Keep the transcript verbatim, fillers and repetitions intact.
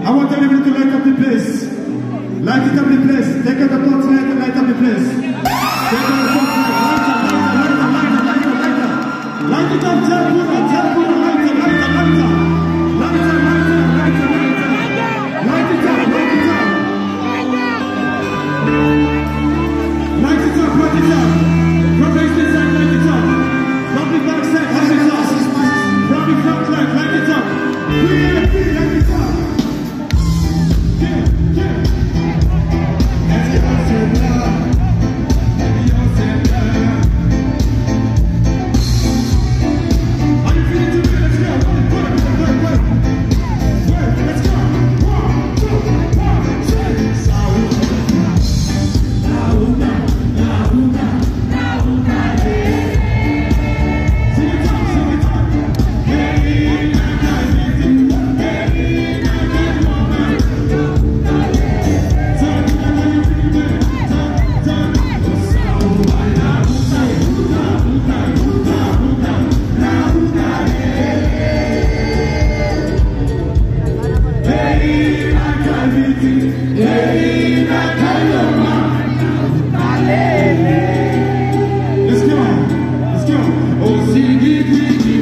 I want everybody to light up the place. Light it up the place. Take out the torchlight and light up the place. Take out the torchlight. Light it up, light it up, light it up, light it up. Light it up, tell Buddha, tell Buddha, light it, light it, light it. Light it up, light it up, light it, light it. Light it up, light it up. Light it up, light it up. From the east side, light it up. From the back side, light it up. From the front side, light it up. Free and free, light it up. Yeah, yeah. Let's get out your blood. Let me out your blood. Are you feeling to me? Let's go. Work, work, work, work. Work, let's go. One, two, one, two. Saúde. Saúde. Saúde. Saúde. Sing it up, sing it up. Hey, I got it. Hey, I got it. Let's go, let's go. Oh, sing it with me.